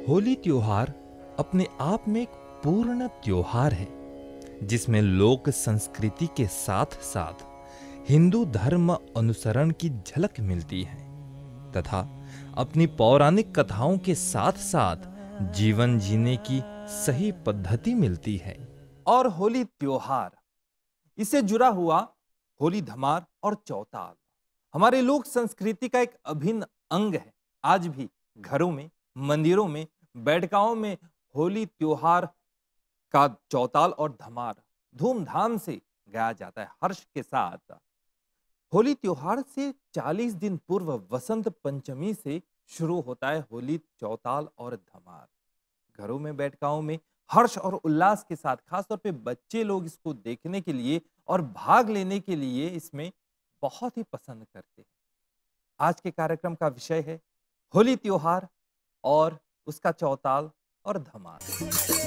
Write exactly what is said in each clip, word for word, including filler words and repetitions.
होली त्योहार अपने आप में एक पूर्ण त्योहार है जिसमें लोक संस्कृति के साथ साथ हिंदू धर्म अनुसरण की झलक मिलती है तथा अपनी पौराणिक कथाओं के साथ साथ जीवन जीने की सही पद्धति मिलती है। और होली त्योहार इससे जुड़ा हुआ होली धमार और चौताल हमारे लोक संस्कृति का एक अभिन्न अंग है। आज भी घरों में, मंदिरों में, बैठकाओं में होली त्योहार का चौताल और धमार धूमधाम से गाया जाता है, हर्ष के साथ। होली त्योहार से चालीस दिन पूर्व वसंत पंचमी से शुरू होता है होली चौताल और धमार। घरों में, बैठकाओं में हर्ष और उल्लास के साथ, खासतौर पे बच्चे लोग इसको देखने के लिए और भाग लेने के लिए इसमें बहुत ही पसंद करते हैं। आज के कार्यक्रम का विषय है होली त्योहार और उसका चौताल और धमार।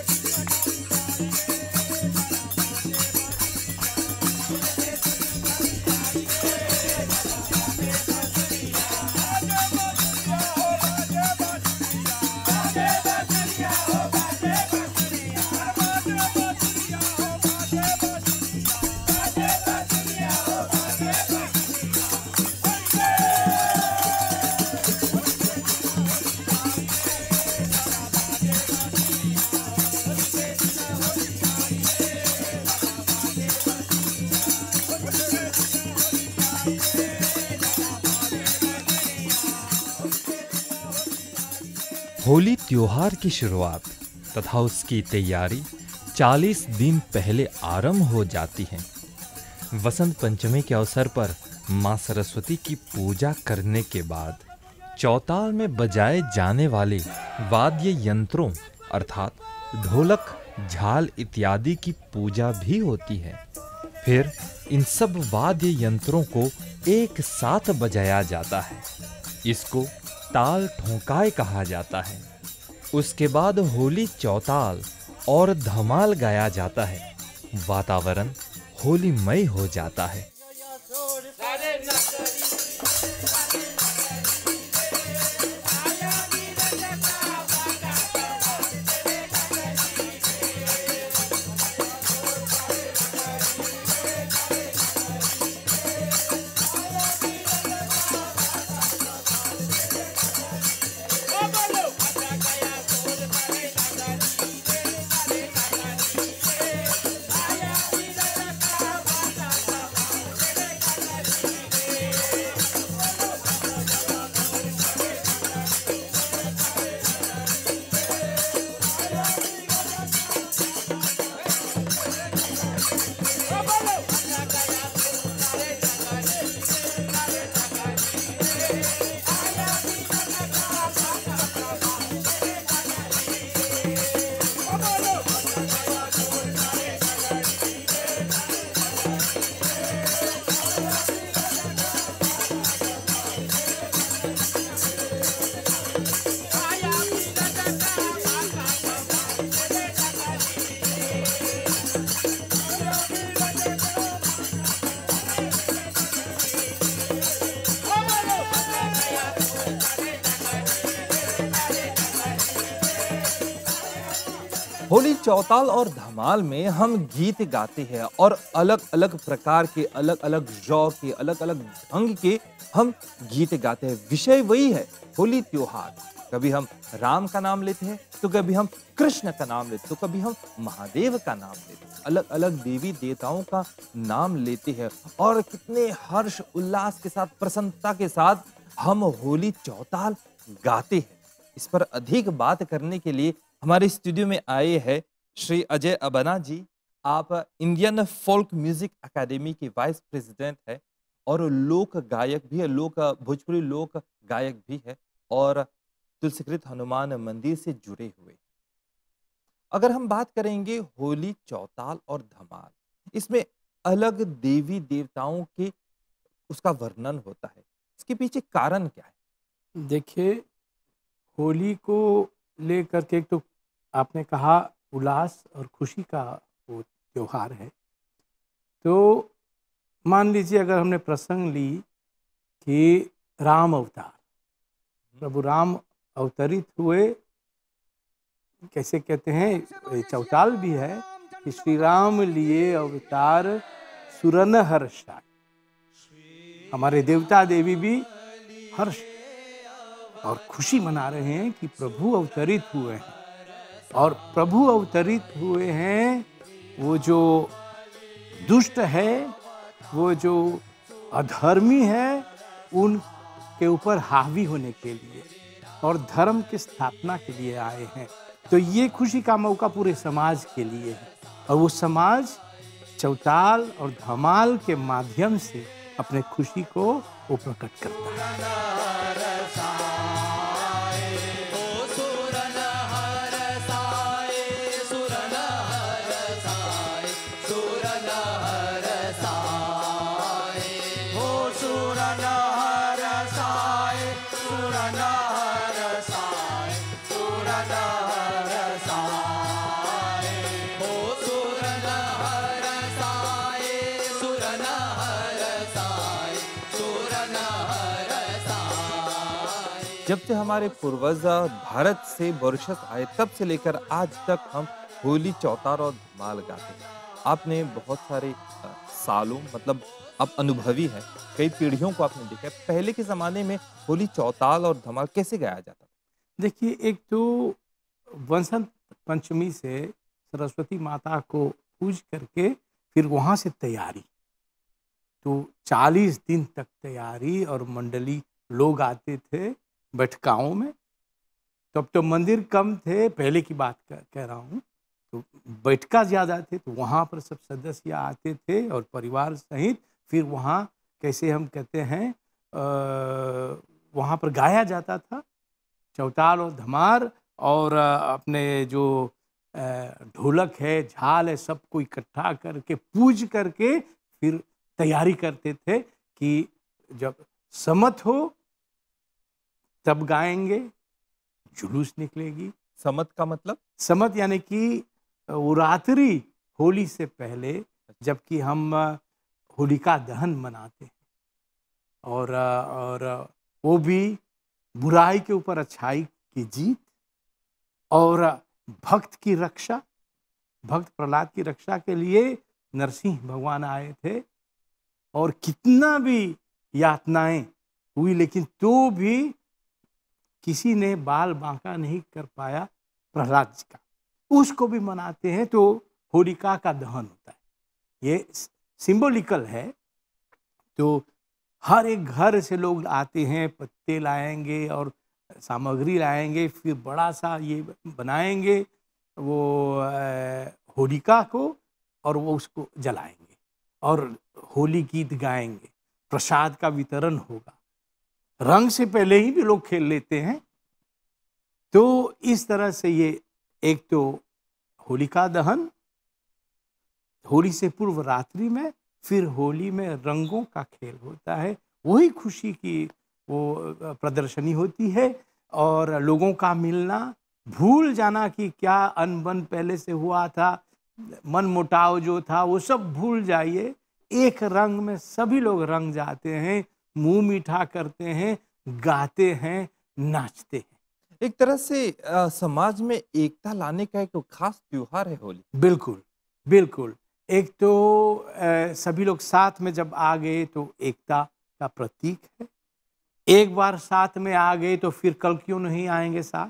होली त्योहार की शुरुआत तथा उसकी तैयारी चालीस दिन पहले आरंभ हो जाती है। वसंत पंचमी के अवसर पर मां सरस्वती की पूजा करने के बाद चौताल में बजाए जाने वाले वाद्य यंत्रों अर्थात ढोलक, झाल इत्यादि की पूजा भी होती है। फिर इन सब वाद्य यंत्रों को एक साथ बजाया जाता है। इसको ताल ठोंकाए कहा जाता है। उसके बाद होली चौताल और धमाल गाया जाता है। वातावरण होलीमय हो जाता है। होली चौताल और धमाल में हम गीत गाते हैं और अलग अलग प्रकार के, अलग अलग जौक के, अलग अलग ढंग के हम गीत गाते हैं। विषय वही है, होली त्योहार। कभी हम राम का नाम लेते हैं, तो कभी हम कृष्ण का नाम लेते हैं, तो कभी हम महादेव का नाम लेते हैं। अलग अलग देवी देवताओं का नाम लेते हैं और कितने हर्ष उल्लास के साथ, प्रसन्नता के साथ हम होली चौताल गाते हैं। इस पर अधिक बात करने के लिए हमारे स्टूडियो में आए हैं श्री अजय अबना जी। आप इंडियन फोल्क म्यूजिक एकेडमी के वाइस प्रेसिडेंट है और लोक गायक भी है, लोक भोजपुरी लोक गायक भी है और तुलसीकृत हनुमान मंदिर से जुड़े हुए। अगर हम बात करेंगे होली चौताल और धमाल, इसमें अलग देवी देवताओं के उसका वर्णन होता है। इसके पीछे कारण क्या है? देखिए, होली को लेकर के तो आपने कहा उल्लास और खुशी का वो त्योहार है। तो मान लीजिए अगर हमने प्रसंग ली कि राम अवतार, प्रभु राम अवतरित हुए कैसे कहते हैं, चौताल भी है कि श्री राम लिए अवतार सुरन हर्षाय। हमारे देवता देवी भी हर्ष और खुशी मना रहे हैं कि प्रभु अवतरित हुए हैं, और प्रभु अवतरित हुए हैं वो जो दुष्ट है, वो जो अधर्मी है, उनके ऊपर हावी होने के लिए और धर्म की स्थापना के लिए आए हैं। तो ये खुशी का मौका पूरे समाज के लिए है, और वो समाज चौताल और धमाल के माध्यम से अपने खुशी को वो प्रकट करता है। जब से हमारे पूर्वज भारत से मॉरिशस आए तब से लेकर आज तक हम होली, चौताल और धमाल गाते हैं। आपने बहुत सारे अ, सालों मतलब आप अनुभवी हैं, कई पीढ़ियों को आपने देखा है। पहले के ज़माने में होली, चौताल और धमाल कैसे गाया जाता था? देखिए, एक तो वसंत पंचमी से सरस्वती माता को पूज करके फिर वहाँ से तैयारी, तो चालीस दिन तक तैयारी, और मंडली लोग आते थे बैठकाओं में। तब तो मंदिर कम थे, पहले की बात कह, कह रहा हूँ, तो बैठका ज़्यादा थे, तो वहाँ पर सब सदस्य आते थे और परिवार सहित फिर वहाँ कैसे हम कहते हैं आ, वहाँ पर गाया जाता था चौताल और धमार, और अपने जो ढोलक है, झाल है, सबको इकट्ठा करके पूज करके फिर तैयारी करते थे कि जब समत हो तब गाएंगे, जुलूस निकलेगी। समत का मतलब? समत यानी कि वो रात्रि होली से पहले, जबकि हम होलिका दहन मनाते हैं, और और वो भी बुराई के ऊपर अच्छाई की जीत, और भक्त की रक्षा, भक्त प्रहलाद की रक्षा के लिए नरसिंह भगवान आए थे, और कितना भी यातनाएं हुई, लेकिन तो भी किसी ने बाल बांका नहीं कर पाया प्रहलाद जी का, उसको भी मनाते हैं। तो होलिका का दहन होता है, ये सिंबॉलिकल है। तो हर एक घर से लोग आते हैं, पत्ते लाएंगे और सामग्री लाएंगे, फिर बड़ा सा ये बनाएंगे वो होलिका को, और वो उसको जलाएंगे और होली गीत गाएंगे, प्रसाद का वितरण होगा। रंग से पहले ही भी लोग खेल लेते हैं। तो इस तरह से ये एक तो होलिका दहन, होली से पूर्व रात्रि में, फिर होली में रंगों का खेल होता है, वही खुशी की वो प्रदर्शनी होती है, और लोगों का मिलना, भूल जाना कि क्या अनबन पहले से हुआ था, मन मुटाव जो था वो सब भूल जाइए। एक रंग में सभी लोग रंग जाते हैं, मुंह मीठा करते हैं, गाते हैं, नाचते हैं। एक तरह से आ, समाज में एकता लाने का एक खास त्योहार है होली। बिल्कुल बिल्कुल। एक तो आ, सभी लोग साथ में जब आ गए तो एकता का प्रतीक है। एक बार साथ में आ गए तो फिर कल क्यों नहीं आएंगे साथ?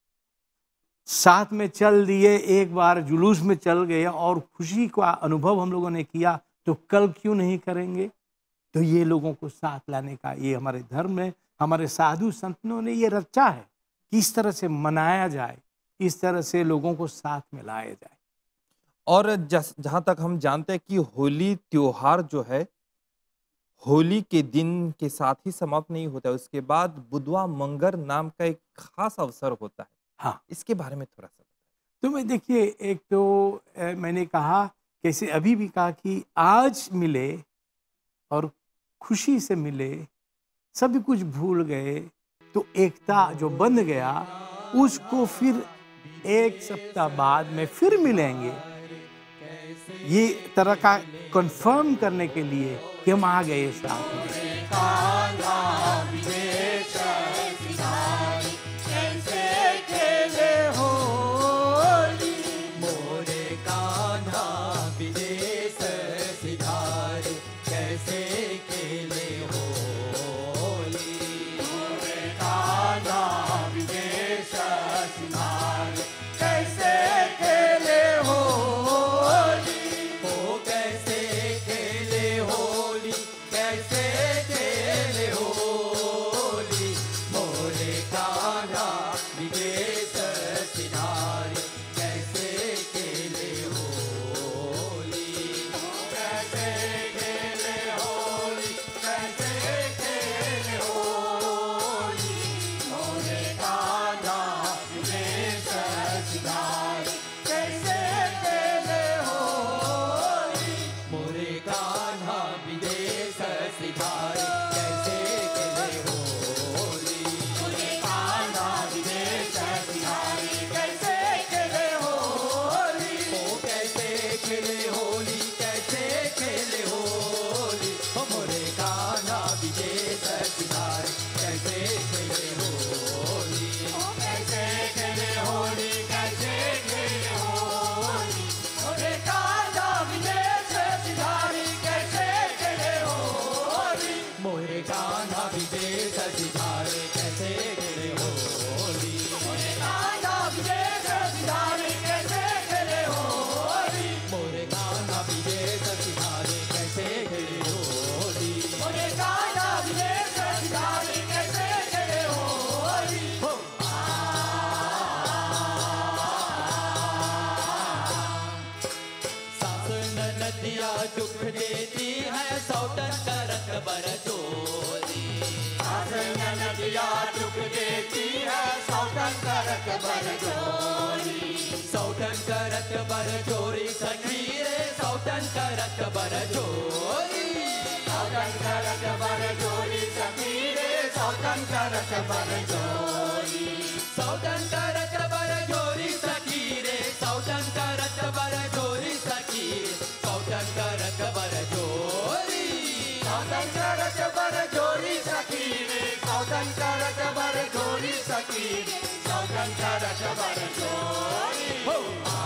साथ में चल दिए, एक बार जुलूस में चल गए और खुशी का अनुभव हम लोगों ने किया, तो कल क्यों नहीं करेंगे? तो ये लोगों को साथ लाने का, ये हमारे धर्म में हमारे साधु संतों ने ये रचा है कि इस तरह से मनाया जाए, इस तरह से लोगों को साथ में लाया जाए। और जहाँ तक हम जानते हैं कि होली त्योहार जो है होली के दिन के साथ ही समाप्त नहीं होता है, उसके बाद बुधवा मंगर नाम का एक खास अवसर होता है। हाँ, इसके बारे में थोड़ा सा। तो मैं देखिए, एक तो ए, मैंने कहा, कैसे अभी भी कहा कि आज मिले और खुशी से मिले, सभी कुछ भूल गए, तो एकता जो बन गया उसको फिर एक सप्ताह बाद में फिर मिलेंगे, ये तरह का कंफर्म करने के लिए कि हम आ गए साथ में। कैसे खेले होली, ओ कैसे खेले होली, कैसे खेले होली, मोरे कान्हा विदेश सिधारी कैसे खेले होली, मोरे कान्हा विदेश सिधारे कैसे खेले होली, मोरे कान्हा विदेश सिधारे कैसे खेले होली, मोरे कान्हा विदेश सिधारे कैसे खेले होली, मोरे कान्हा विदेश सिधारे कैसे खेले होली, हो सास नदिया दुख देती है सौतन करत बर चोरी, सास नदिया दुख देती है सौतन करत बर चोरी, सौतन करत बर चोरी सखी रे सौतन करत बर चोरी, सौतन करत बर चोरी सखी रे सौतन करत बर चोरी, सौतन करत बर चोरी सखी रे सौतन करत बर चोरी सखी रे सौतन करत बर चोरी, सौतन करत बर चोरी सखी रे सौतन करत बर चोरी सखी रे सौतन करत बर चोरी, हो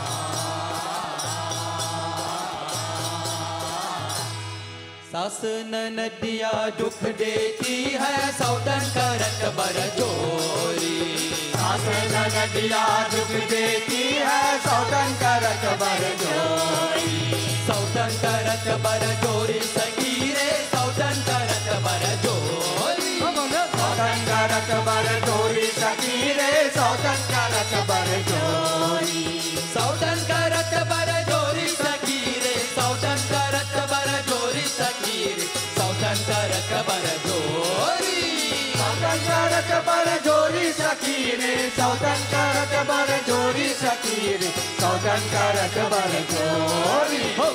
सास नदिया दुख देती है सौतन करत बर चोरी, सास नदिया दुख देती है सौतन करत बर चोरी, सौतन करत बर चोरी सखी रे सौतन करत बर चोरी, सौतन करत बर चोरी सखी रे सौतन करत बर चोरी, सौतन करत बर चोरी सखी रे सौतन करत बर चोरी सखी रे सौतन करत बर चोरी, सौतन करत बर चोरी सखी रे सौतन करत बर चोरी सखी रे सौतन करत बर चोरी, हो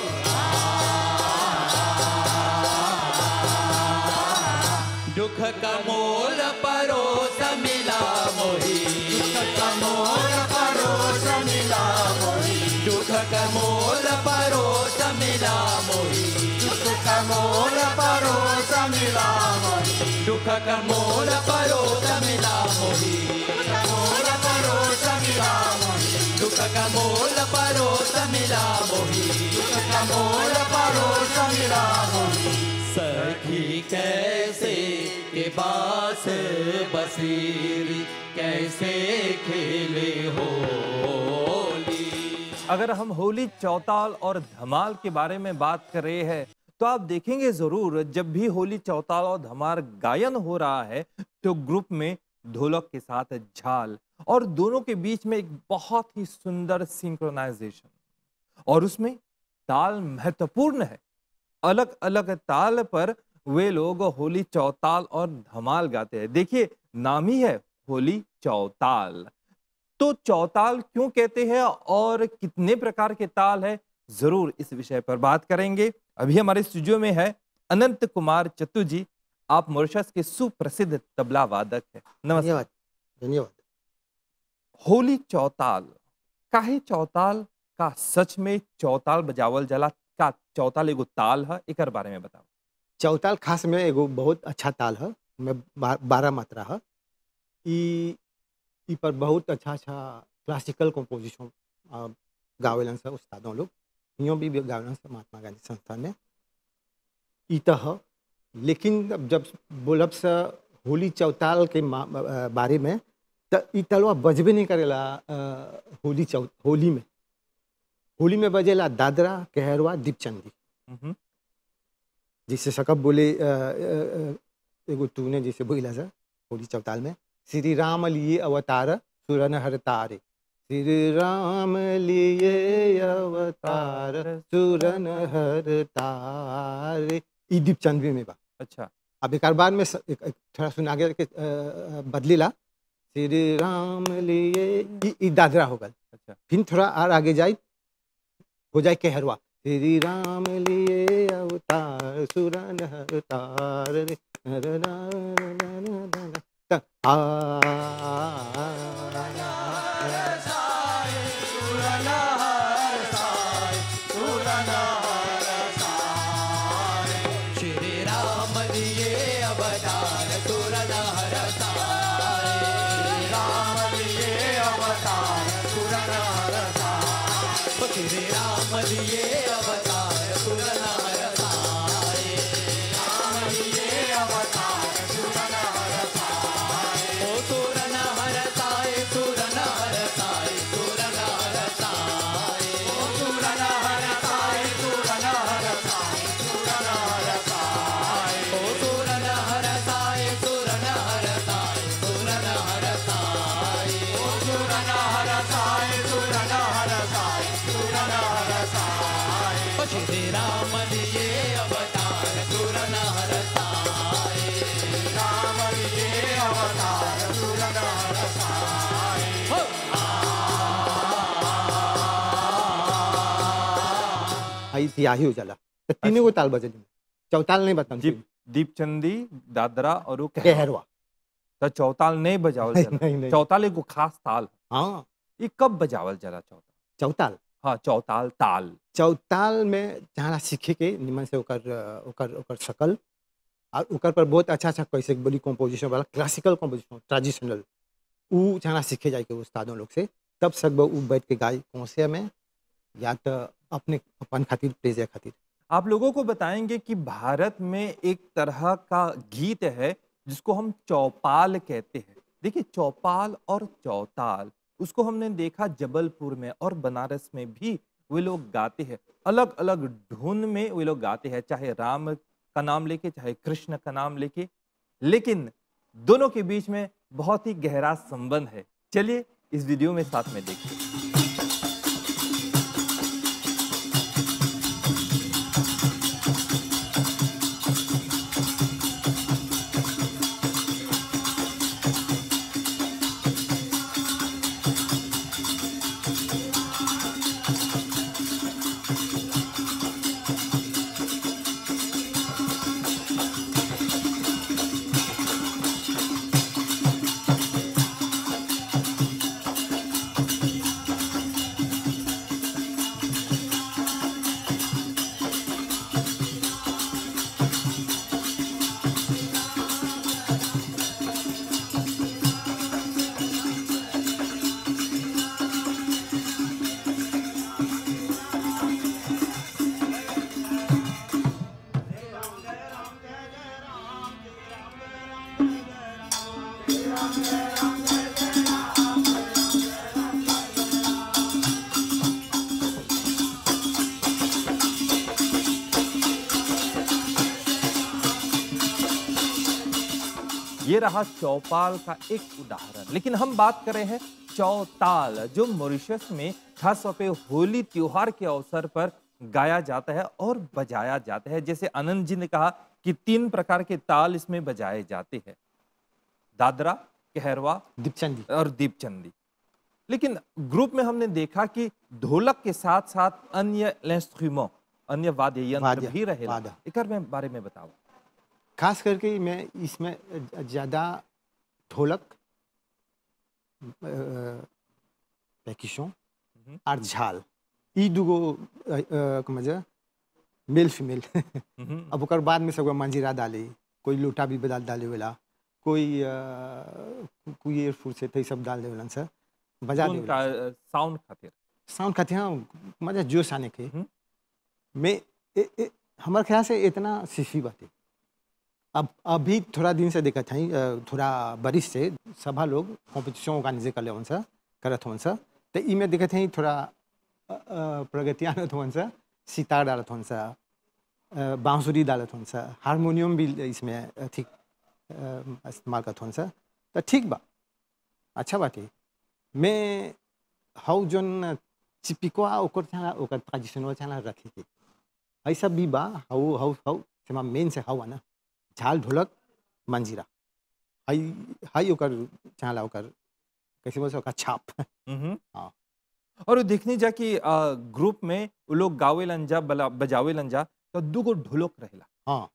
दुख का मोल परोस मिला मोही, दुख का मोल परोस मिला मोही, दुख का मोल परोस मिला मोही, दुख का मोल परोस मिला मोही, दुख का मोल परोस मिला मोही, दुख का मोल परोस मिला मोही, दुख का मोल परोस मिला मोही, दुख का मोल परोस मिला मोही, सखी कैसे के पास बसीरी कैसे खेले होली। अगर हम होली, चौताल और धमाल के बारे में बात कर रहे हैं तो आप देखेंगे जरूर जब भी होली, चौताल और धमाल गायन हो रहा है तो ग्रुप में ढोलक के साथ झाल और दोनों के बीच में एक बहुत ही सुंदर सिंक्रोनाइजेशन और उसमें ताल महत्वपूर्ण है। अलग अलग ताल पर वे लोग होली, चौताल और धमाल गाते हैं। देखिए नाम ही है होली, चौताल। तो चौताल क्यों कहते हैं और कितने प्रकार के ताल है, जरूर इस विषय पर बात करेंगे। अभी हमारे स्टूडियो में है अनंत कुमार चत्तू जी। आप मॉरिशस के सुप्रसिद्ध तबला वादक हैं। धन्यवाद धन्यवाद। होली, चौताल काहे चौताल का सच में चौताल बजावल जला का चौताल एगो ताल है, एकर बारे में बताओ। चौताल खास में एगो बहुत अच्छा ताल है, में बा, बारह मात्रा है। ई ई पर बहुत अच्छा अच्छा क्लासिकल कंपोजिशन गावेलन से उस्तादों लोग, यूँ भी गावेलन से महात्मा गांधी संस्थान में ई तो है। लेकिन अब जब बोलब से होली, चौताल के बारे में तो ई तलवा बजबे नहीं करेला। होली चौ होली में होली में बजेला दादरा, कहरवा, दीपचंदी। जिससे सकब बोले एगो तूने जैसे बोला सर होली चौताल में, श्री राम लिए अवतार सुरन हर तारे, श्री राम लिए अवतार सुरन हर तारे, ई दीपचंदी में बा। अच्छा, अब एक बार में एक, एक थोड़ा सुना के बदलेला, श्री राम लिए ई दादरा हो गल। अच्छा, फिर थोड़ा और आगे जाए हो जाए कहरवा, श्री राम लिए अवतार सुरन हर तार रे श्री राम लिए अवतार सुरन हर लिए अवतार सुर नर साए, राम लिए अवतार सुर नर साए, ओ सुर नर साए, सुर नर साए, सुर नर साए, ओ सुर नर साए, सुर नर साए, सुर नर साए, ओ सुर नर साए, सुर नर साए, सुर नर साए, ओ सुर नर साए, सुर नर साए, सुर नर साए, ओ श्री राम लिए अवतार सुर नर साए, राम लिए अवतार सुर नर साए, हो आई सियाही हो जाला तो तीनों को ताल बजे चौताल नहीं बता दीप दीपचंदी, दादरा और वो कहरवा। कहरवा तो चौताल नहीं बजावल नहीं चला। नहीं नहीं चौताल एगो खास ताल है। हाँ ये कब बजावल चला चौताल? चौताल हाँ, चौताल ताल। चौताल में जहाँ सीखे के निमन से ओकर ओकर ओकर शकल और ओकर पर बहुत अच्छा अच्छा कैसे बोली कंपोजिशन वाला क्लासिकल कंपोजिशन ट्रेडिशनल ऊ जहाँ सीखे जाए के उस्तादों लोग से तब सब ऊ बैठ के गाय कौसे में या तो अपने अपन खातिर प्लेजे खातिर। आप लोगों को बताएंगे कि भारत में एक तरह का गीत है जिसको हम चौपाल कहते हैं। देखिए, चौपाल और चौताल उसको हमने देखा जबलपुर में और बनारस में भी वे लोग गाते हैं। अलग अलग धुन में वे लोग गाते हैं, चाहे राम का नाम लेके चाहे कृष्ण का नाम लेके, लेकिन दोनों के बीच में बहुत ही गहरा संबंध है। चलिए इस वीडियो में साथ में देखते हैं। ये रहा चौपाल का एक उदाहरण। लेकिन हम बात कर रहे हैं चौताल, जो मॉरिशस में खास तौर पे होली त्योहार के अवसर पर गाया जाता है और बजाया जाता है। जैसे आनंद जी ने कहा कि तीन प्रकार के ताल इसमें बजाए जाते हैं, दादरा, कहरवा दीपचंदी और दीपचंदी। लेकिन ग्रुप में हमने देखा कि ढोलक के साथ साथ अन्य इंस्ट्रूमेंट, अन्य वाद्य यंत्र वाद्य, भी रहे। वाद्य। एकर में बारे में बताओ। खास करके मैं इसमें ज़्यादा ढोलक पैकिशों हम्म, और झाल ई दूगो मजा मेल फीमेल हम्म, अब ओकर बाद में सब मंजीरा डाली, कोई लोटा भी बदल डाले वाला, कोई अ, कोई एयरफोर से तो सब डाल देवलन सर बजा धुन दे का साउंड खातिर। साउंड खाते हैं मजा जोश आने के हम्म। मैं ए, ए, हमारे ख्याल से इतना सीखी बातें अब अभी थोड़ा दिन से देखा था थोड़ा बरिश से सभा लोग कॉम्पिटिशन ऑर्गेनाइज कर ले उनसे करत हों सा तो ई में देखते हैं थोड़ा अ, अ, प्रगति आनत हों सा, सितार डालत हों सा, अ, बांसुरी डालत हों सा, हारमोनियम भी इसमें ठीक अ, इस्तेमाल करत हों सा। तो ठीक बा, अच्छा बात है। मैं हाउ जोन चिपिको ओकर चाला ओकर ट्रेडिशनल चाला रखे के हई सब भी बा। हाउ हाउ हाउ सेमा मेन से हाउ ना झाल ढोलक मंजीरा हई हई ओकर चाला ओकर कैसे बोल ओकर छाप। हम्म। हाँ। और देखनी जा कि आ, ग्रुप में वो लोग गावे लंजा बला बजावे लंजा तो दुगो ढोलक रहेला। हाँ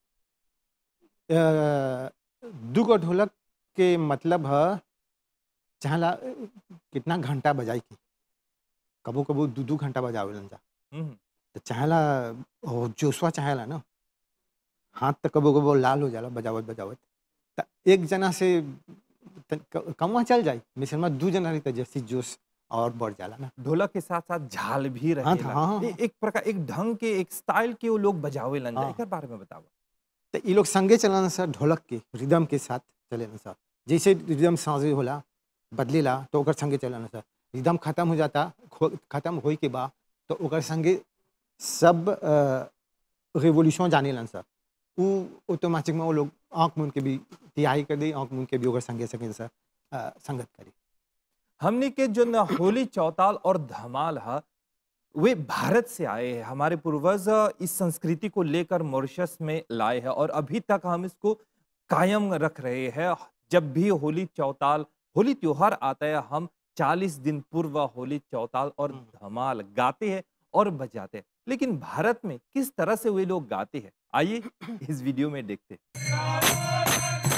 अ, दुगो ढोलक के मतलब है चाला कितना घंटा बजाई की, कबो कबो दू दू घंटा बजावे लंजा हम्म, तो चाहेला ओ जोशवा चाहेला ना, हाथ तो कबो कबो लाल हो जाला बजावत बजावत। तो एक जना से त- क- कमवा चल जाए मिसल में दू जना रही तो जैसी जोश और बढ़ जाला ना। ढोलक के साथ साथ झाल भी हाँ रहेला। हाँ हाँ ए- एक प्रकार एक ढंग के एक स्टाइल के वो लोग बजावे लन हाँ। एकर बारे में बताओ। तो ये लोग संगे चलन सर ढोलक के रिदम के साथ चलेन सर। जैसे रिदम सांझे होला बदलेला तो ओकर संगे चलन सर। रिदम खत्म हो जाता खो- खत्म होई के बाद तो ओकर संगे सब रिवोल्यूशन जाने लन सर। वो ऑटोमेटिक में वो लोग आँख मूंद के भी तैयारी कर दी, आँख मूंद के भी ओकर संगे संगे सर अ, संगत करी। हमने के जो न होली चौताल और धमाल है वे भारत से आए हैं। हमारे पूर्वज इस संस्कृति को लेकर मॉरिशस में लाए हैं और अभी तक हम इसको कायम रख रहे हैं। जब भी होली चौताल होली त्योहार आता है हम चालीस दिन पूर्व होली चौताल और धमाल गाते हैं और बजाते हैं। लेकिन भारत में किस तरह से वे लोग गाते हैं आइए इस वीडियो में देखते हैं।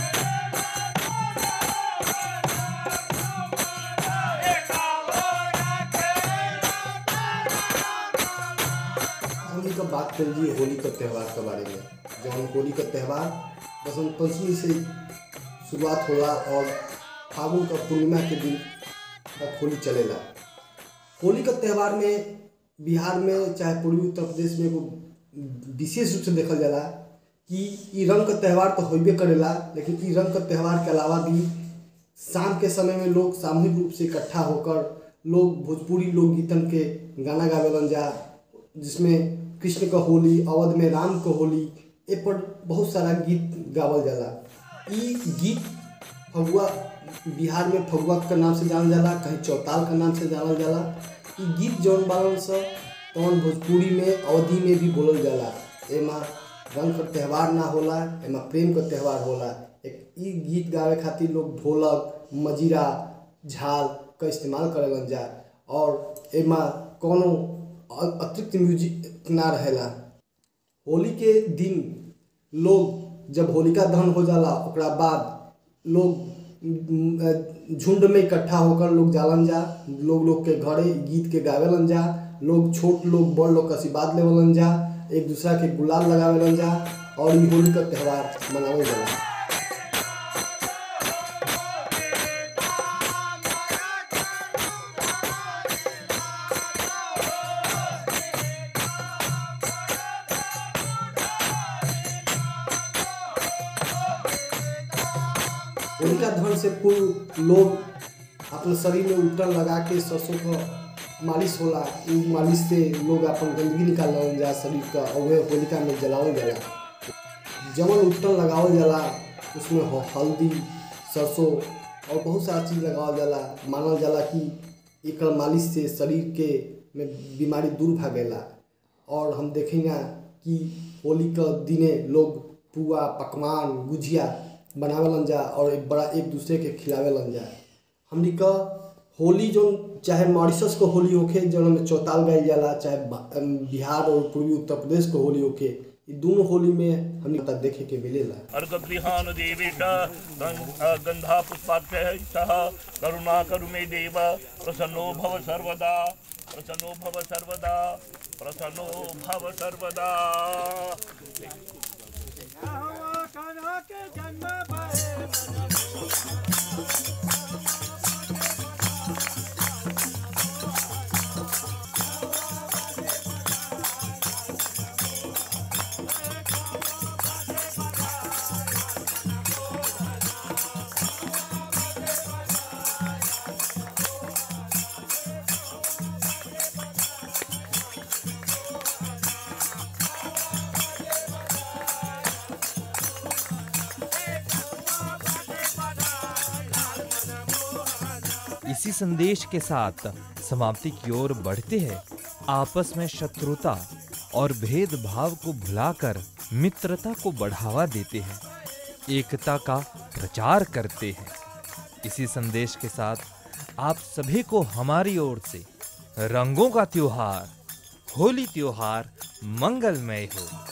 होली का बात कर लीजिए होली का त्यौहार के बारे में। जब होली का त्यौहार बसंत पंचमी से शुरुआत होला और फागुन का पूर्णिमा के दिन तक होली चलेला। होली का त्यौहार में बिहार में चाहे पूर्वी उत्तर प्रदेश में एगो विशेष रूप से देखल जाला कि ई रंग का त्यौहार तो होबे करेला, लेकिन ई रंग का त्यौहार के अलावा भी शाम के समय में लोग सामूहिक रूप से इकट्ठा होकर लोग भोजपुरी लोकगीतन के गाना गावेलन जा, जिसमें कृष्ण का होली, अवध में राम का होली, ए पर बहुत सारा गीत गावल जाला। ई गीत फगुआ बिहार में फगुआ के नाम से जानल जाला, कहीं चौताल के नाम से जानल जाला। ई गीत जौन बालन से तौन भोजपुरी में अवधि में भी बोलल जाला। एमा रंग का त्यौहार ना होला, एमा प्रेम का त्यौहार होला। एक ई गीत गावे खातिर लोग ढोलक, मजीरा, झाल का इस्तेमाल करेलन जा और एमा कोनो अतिरिक्त म्यूजिक ना रहेला। होली के दिन लोग जब होलिका दहन हो जाला ओकरा बाद लोग झुंड में इकट्ठा होकर लोग जालन जा, लोग लोग के घरे गीत के गावेलन जा। लोग छोट लोग बड़ लोग का आशीर्वाद लेवलन जा, एक दूसरा के गुलाल लगावेलन जा और ई होली का त्यौहार मनावल जाला। होलिका दहन से पूर्व लोग अपने शरीर में उपटन लगा के सरसों का मालिश होला। उ मालिश से लोग अपन गंदगी निकालल जा शरीर का और वह होलिका में जलावल जाला। जवन उपटन लगावल जाला उसमें हो हल्दी, सरसों और बहुत सारा चीज़ लगावल जाला। मानल जाला कि एक मालिश से शरीर के में बीमारी दूर भागेला। और हम देखेंगे कि होली का दिने लोग पुआ, पकवान, गुजिया बनावेलन जा और एक बड़ा एक दूसरे के खिलावेलन जा। हमनी का होली जो चाहे मॉरिशस को होली होके जो में चौताल गायल जाला, चाहे बिहार और पूर्वी उत्तर प्रदेश को होली होके, ये दोनों होली में हमनी का देखे के मिलेला। अर्घगृहान देवीटा गंधा पुष्पाक्षयः करुणा करु मे देव प्रसन्नो भव सर्वदा प्रसन्नो भव सर्वदा प्रसन्नो भव सर्वदा। इसी संदेश के साथ समाप्ति की ओर बढ़ते हैं। आपस में शत्रुता और भेदभाव को भुलाकर मित्रता को बढ़ावा देते हैं, एकता का प्रचार करते हैं। इसी संदेश के साथ आप सभी को हमारी ओर से रंगों का त्योहार होली त्योहार मंगलमय हो।